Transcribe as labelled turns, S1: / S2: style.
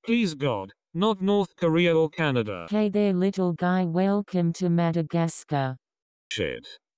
S1: Please God, not North Korea or Canada.
S2: Hey there little guy, welcome to Madagascar.
S1: Shit.